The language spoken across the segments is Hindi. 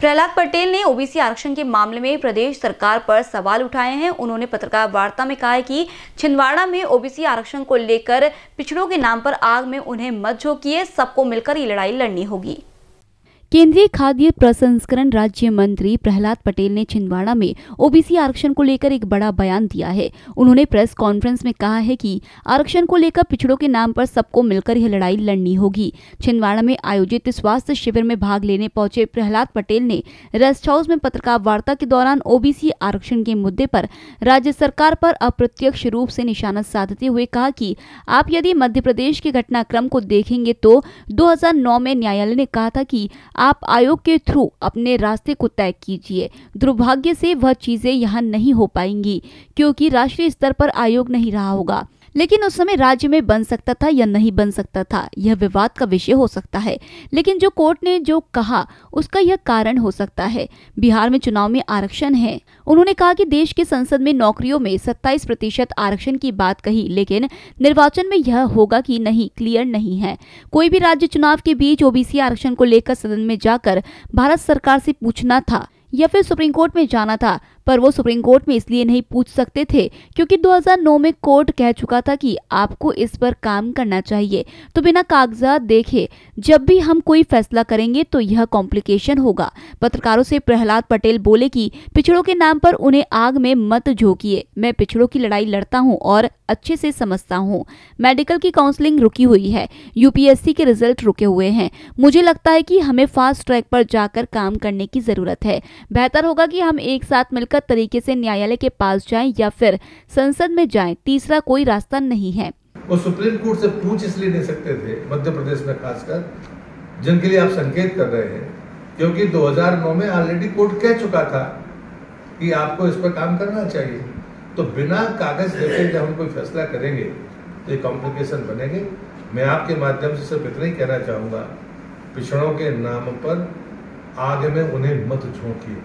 प्रहलाद पटेल ने ओबीसी आरक्षण के मामले में प्रदेश सरकार पर सवाल उठाए हैं। उन्होंने पत्रकार वार्ता में कहा है कि छिंदवाड़ा में ओबीसी आरक्षण को लेकर पिछड़ों के नाम पर आग में उन्हें मत झोंकिए, सबको मिलकर ये लड़ाई लड़नी होगी। केंद्रीय खाद्य प्रसंस्करण राज्य मंत्री प्रहलाद पटेल ने छिंदवाड़ा में ओबीसी आरक्षण को लेकर एक बड़ा बयान दिया है। उन्होंने प्रेस कॉन्फ्रेंस में कहा है कि आरक्षण को लेकर पिछड़ों के नाम पर सबको मिलकर यह लड़ाई लड़नी होगी। छिंदवाड़ा में आयोजित स्वास्थ्य शिविर में भाग लेने पहुंचे प्रहलाद पटेल ने रेस्ट हाउस में पत्रकार वार्ता के दौरान ओबीसी आरक्षण के मुद्दे पर राज्य सरकार पर अप्रत्यक्ष रूप से निशाना साधते हुए कहा कि आप यदि मध्य प्रदेश के घटनाक्रम को देखेंगे तो 2009 में न्यायालय ने कहा था कि आप आयोग के थ्रू अपने रास्ते को तय कीजिए। दुर्भाग्य से वह चीजें यहाँ नहीं हो पाएंगी क्योंकि राष्ट्रीय स्तर पर आयोग नहीं रहा होगा, लेकिन उस समय राज्य में बन सकता था या नहीं बन सकता था, यह विवाद का विषय हो सकता है। लेकिन जो कोर्ट ने जो कहा उसका यह कारण हो सकता है। बिहार में चुनाव में आरक्षण है। उन्होंने कहा कि देश के संसद में नौकरियों में 27% आरक्षण की बात कही, लेकिन निर्वाचन में यह होगा कि नहीं, क्लियर नहीं है। कोई भी राज्य चुनाव के बीच ओबीसी आरक्षण को लेकर सदन में जाकर भारत सरकार से पूछना था या फिर सुप्रीम कोर्ट में जाना था, पर वो सुप्रीम कोर्ट में इसलिए नहीं पूछ सकते थे क्योंकि 2009 में कोर्ट कह चुका था कि आपको इस पर काम करना चाहिए। तो बिना कागजात देखे जब भी हम कोई फैसला करेंगे तो यह कॉम्प्लिकेशन होगा। पत्रकारों से प्रहलाद पटेल बोले कि पिछड़ों के नाम पर उन्हें आग में मत झोंकिए। मैं पिछड़ों की लड़ाई लड़ता हूं और अच्छे से समझता हूं। मेडिकल की काउंसलिंग रुकी हुई है, यूपीएससी के रिजल्ट रुके हुए हैं। मुझे लगता है कि हमें फास्ट ट्रैक पर जाकर काम करने की जरूरत है। बेहतर होगा कि हम एक साथ मिलकर तरीके से न्यायालय के पास जाएं या फिर संसद में जाएं। तीसरा कोई रास्ता नहीं है। वो सुप्रीम कोर्ट से पूछ इसलिए नहीं सकते थे, मध्य प्रदेश में खासकर, जिनके लिए आप संकेत कर रहे हैं, क्योंकि 2009 में ऑलरेडी कोर्ट कह चुका था कि आपको इस पर काम करना चाहिए। तो बिना कागज देखे जब हम कोई फैसला करेंगे तो ये कॉम्प्लिकेशन बनेंगे। मैं आपके माध्यम से सिर्फ इतना ही कहना चाहूंगा, पिछड़ों के नाम पर आग में उन्हें मत झोंकिए।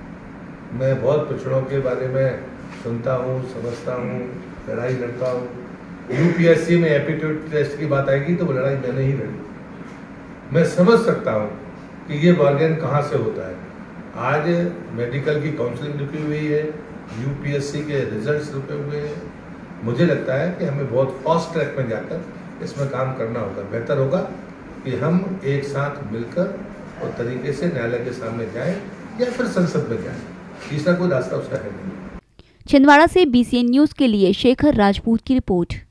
मैं बहुत पिछड़ों के बारे में सुनता हूँ, समझता हूँ, लड़ाई लड़ता हूँ। यूपीएससी में एप्टीट्यूड टेस्ट की बात आएगी तो वो लड़ाई मैंने ही लड़ी। मैं समझ सकता हूँ कि ये बार्गेन कहाँ से होता है। आज मेडिकल की काउंसलिंग रुकी हुई है, यूपीएससी के रिजल्ट्स रुके हुए हैं। मुझे लगता है कि हमें बहुत फास्ट ट्रैक में जाकर इसमें काम करना होगा। बेहतर होगा कि हम एक साथ मिलकर और तरीके से न्यायालय के सामने जाएं या फिर संसद में जाएं। तीसरा कोई रास्ता उसका है नहीं। छिंदवाड़ा से बीसीएन न्यूज के लिए शेखर राजपूत की रिपोर्ट।